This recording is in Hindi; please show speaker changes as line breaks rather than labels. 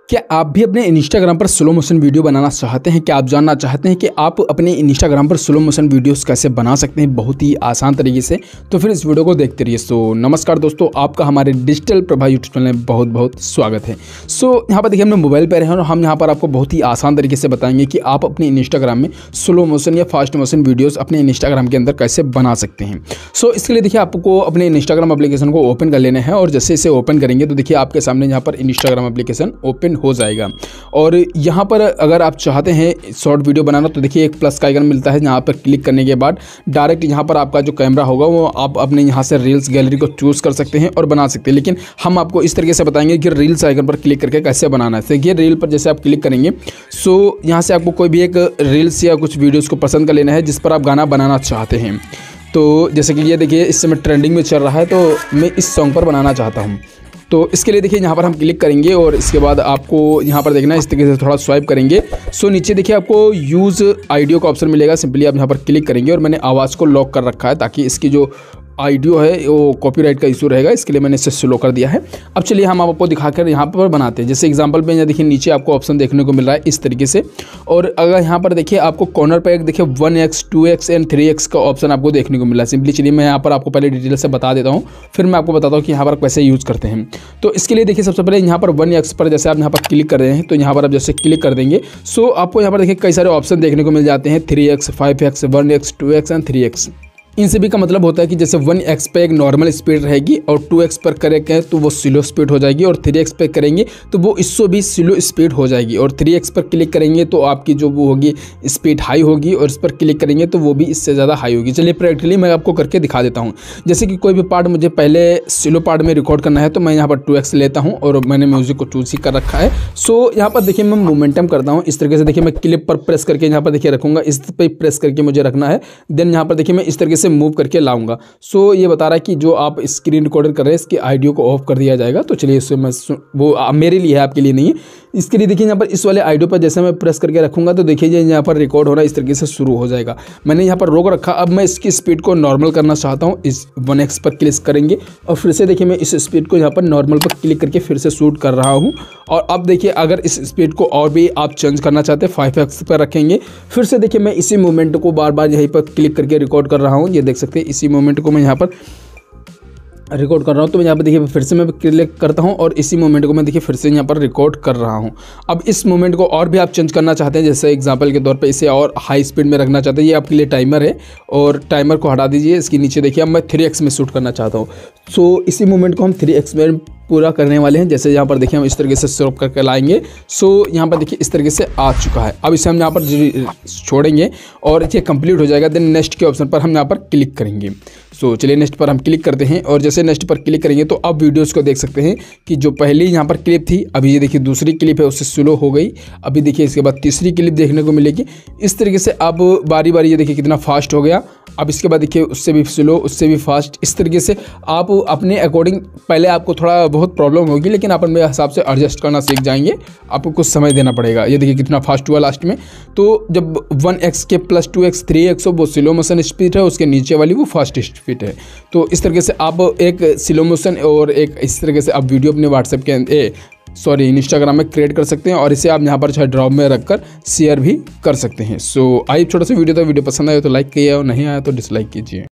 क्या आप भी अपने इंस्टाग्राम पर स्लो मोशन वीडियो बनाना चाहते हैं? क्या आप जानना चाहते हैं कि आप अपने इंस्टाग्राम पर स्लो मोशन वीडियोस कैसे बना सकते हैं बहुत ही आसान तरीके से? तो फिर इस वीडियो को देखते रहिए। नमस्कार दोस्तों, आपका हमारे डिजिटल प्रभा यूट्यूब चैनल में बहुत बहुत स्वागत है। यहाँ पर देखिए हम मोबाइल पर हैं और हम यहाँ पर आपको बहुत ही आसान तरीके से बताएंगे कि आप अपने इंस्टाग्राम में स्लो मोशन या फास्ट मोशन वीडियोज़ अपने इंस्टाग्राम के अंदर कैसे बना सकते हैं। इसके लिए देखिए आपको अपने इंस्टाग्राम एप्लीकेशन को ओपन कर लेना है और जैसे इसे ओपन करेंगे तो देखिए आपके सामने यहाँ पर इंस्टाग्राम एप्लीकेशन ओपन हो जाएगा। और यहाँ पर अगर आप चाहते हैं शॉर्ट वीडियो बनाना तो देखिए एक प्लस का आइकन मिलता है, यहाँ पर क्लिक करने के बाद डायरेक्ट यहाँ पर आपका जो कैमरा होगा वो आप अपने यहाँ से रील्स गैलरी को चूज़ कर सकते हैं और बना सकते हैं। लेकिन हम आपको इस तरीके से बताएंगे कि रील्स आइकन पर क्लिक करके कैसे बनाना है। देखिए रील पर जैसे आप क्लिक करेंगे यहाँ से आपको कोई भी एक रील्स या कुछ वीडियोज़ को पसंद कर लेना है जिस पर आप गाना बनाना चाहते हैं। तो जैसे कि ये देखिए इस समय ट्रेंडिंग में चल रहा है तो मैं इस सॉन्ग पर बनाना चाहता हूँ। तो इसके लिए देखिए यहाँ पर हम क्लिक करेंगे और इसके बाद आपको यहाँ पर देखना इस तरीके से थोड़ा स्वाइप करेंगे। नीचे देखिए आपको यूज़ ऑडियो का ऑप्शन मिलेगा, सिंपली आप यहाँ पर क्लिक करेंगे और मैंने आवाज़ को लॉक कर रखा है ताकि इसकी जो ऑडियो है वो कॉपीराइट का इशू रहेगा, इसके लिए मैंने इसे स्लो कर दिया है। अब चलिए हम आपको दिखाकर यहाँ पर बनाते हैं। जैसे एग्जांपल पे देखिए नीचे आपको ऑप्शन देखने को मिल रहा है इस तरीके से, और अगर यहाँ पर देखिए आपको कॉर्नर पर एक देखिए 1x 2x एंड 3x का ऑप्शन आपको देखने को मिल रहा है। सिंपली चलिए मैं यहाँ पर आपको पहले डिटेल से बता देता हूँ, फिर मैं आपको बताता हूँ कि यहाँ पर कैसे यूज़ करते हैं। तो इसके लिए देखिए सबसे पहले यहाँ पर 1x पर जैसे आप यहाँ पर क्लिक कर रहे हैं तो यहाँ पर आप जैसे क्लिक कर देंगे आपको यहाँ पर देखिए कई सारे ऑप्शन देखने को मिल जाते हैं, 3x 5x 1x 2x and 3x। इन सभी का मतलब होता है कि जैसे 1x पे एक नॉर्मल स्पीड रहेगी और 2x पर करेंगे तो वो स्लो स्पीड हो जाएगी और 3x पे करेंगे तो वो इससे भी स्लो स्पीड हो जाएगी, और 3x पर क्लिक करेंगे तो आपकी जो वो होगी स्पीड हाई होगी और इस पर क्लिक करेंगे तो वो भी इससे ज़्यादा हाई होगी। चलिए प्रैक्टिकली मैं आपको करके दिखा देता हूँ। जैसे कि कोई भी पार्ट मुझे पहले स्लो पार्ट में रिकॉर्ड करना है तो मैं यहाँ पर 2x लेता हूँ और मैंने म्यूज़िक को चूज़ ही कर रखा है। यहाँ पर देखिए मैं मोमेंटम करता हूँ इस तरीके से। देखिए मैं क्लिप पर प्रेस करके यहाँ पर देखिए रखूँगा, इस पर प्रेस करके मुझे रखना है। देन यहाँ पर देखिए मैं इस तरीके से मूव करके लाऊंगा। ये बता रहा है कि जो आप स्क्रीन रिकॉर्डर कर रहे हैं इसकी ऑडियो को ऑफ कर दिया जाएगा। तो चलिए इससे मैं वो मेरे लिए है, आपके लिए नहीं है। इसके लिए देखिए यहाँ पर इस वाले ऑडियो पर जैसे मैं प्रेस करके रखूंगा तो देखिए यहाँ पर रिकॉर्ड होना इस तरीके से शुरू हो जाएगा। मैंने यहाँ पर रोक रखा। अब मैं इसकी स्पीड को नॉर्मल करना चाहता हूँ, इस 1x पर क्लिक करेंगे और फिर से देखिए मैं इस स्पीड को यहाँ पर नॉर्मल पर क्लिक करके फिर से शूट कर रहा हूँ। और अब देखिए अगर इस स्पीड को और भी आप चेंज करना चाहते हैं 5x पर रखेंगे। फिर से देखिए मैं इसी मोमेंट को बार बार यहीं पर क्लिक करके रिकॉर्ड कर रहा हूँ। ये देख सकते हैं इसी मोमेंट को मैं यहाँ पर रिकॉर्ड कर रहा हूँ। तो यहाँ पर देखिए फिर से मैं क्लिक करता हूँ और इसी मोमेंट को मैं देखिए फिर से यहाँ पर रिकॉर्ड कर रहा हूँ। अब इस मोमेंट को और भी आप चेंज करना चाहते हैं, जैसे एग्जांपल के तौर पे इसे और हाई स्पीड में रखना चाहते हैं। ये आपके लिए टाइमर है और टाइमर को हटा दीजिए। इसके नीचे देखिए अब मैं 3x में शूट करना चाहता हूँ। इसी मोमेंट को हम 3x में पूरा करने वाले हैं। जैसे यहाँ पर देखिए हम इस तरीके से स्टॉप करके लाएंगे। यहाँ पर देखिए इस तरीके से आ चुका है। अब इसे हम यहाँ पर छोड़ेंगे और ये कंप्लीट हो जाएगा। देन नेक्स्ट के ऑप्शन पर हम यहाँ पर क्लिक करेंगे। चलिए नेक्स्ट पर हम क्लिक करते हैं और जैसे नेक्स्ट पर क्लिक करेंगे तो अब वीडियोस को देख सकते हैं कि जो पहले यहाँ पर क्लिप थी अभी ये देखिए दूसरी क्लिप है उससे स्लो हो गई। अभी देखिए इसके बाद तीसरी क्लिप देखने को मिलेगी। इस तरीके से अब बारी बारी ये देखिए कितना फास्ट हो गया। अब इसके बाद देखिए उससे भी स्लो, उससे भी फास्ट। इस तरीके से आप अपने अकॉर्डिंग, पहले आपको थोड़ा बहुत प्रॉब्लम होगी लेकिन आप अपने हिसाब से एडजस्ट करना सीख जाएंगे। आपको कुछ समय देना पड़ेगा। ये देखिए कितना फास्ट हुआ लास्ट में। तो जब 1x के प्लस 2x 3x हो वो स्लो मोशन स्पीड है, उसके नीचे वाली वो फास्ट स्पीड है। तो इस तरीके से आप एक स्लो मोशन और एक इस तरीके से आप वीडियो अपने व्हाट्सएप के इंस्टाग्राम में क्रिएट कर सकते हैं और इसे आप यहाँ पर चाहे ड्रॉप में रखकर शेयर भी कर सकते हैं। आई छोटा सा वीडियो था, वीडियो पसंद आया तो लाइक कीजिए और नहीं आया तो डिसलाइक कीजिए।